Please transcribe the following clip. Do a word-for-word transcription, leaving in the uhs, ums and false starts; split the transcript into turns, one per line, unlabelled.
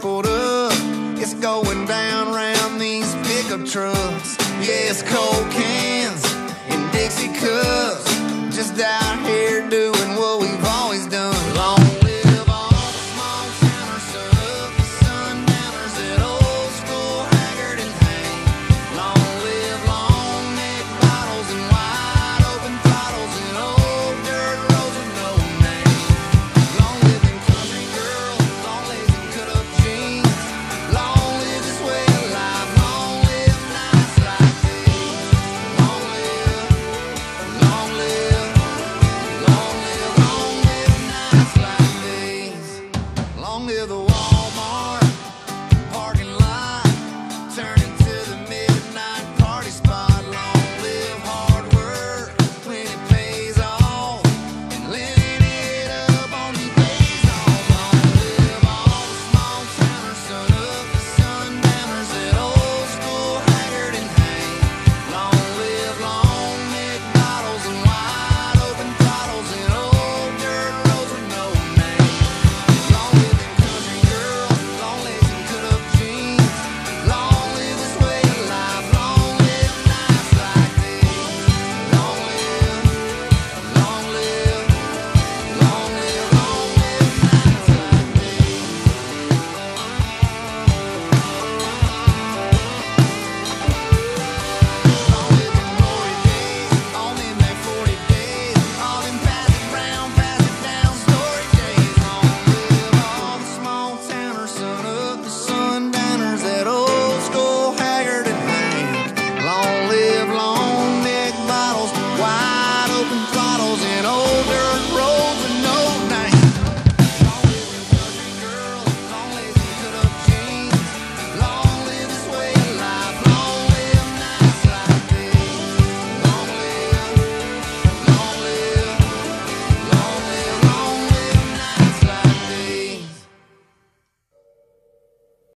pulled up. It's going down round these pickup trucks. Yeah, it's cold cans and Dixie cups, just out here doing what we've always done. Long live all the small towners, suckers, sundowners, that old school Haggard and Hank. Long live long neck bottles and wide open throttles and old dirt roads with no name. Long live them country girls, long legs and cut up jeans. Long live this way of life, long live nights like these. Long live, long live, long live, long live nights like these. Long live the wall.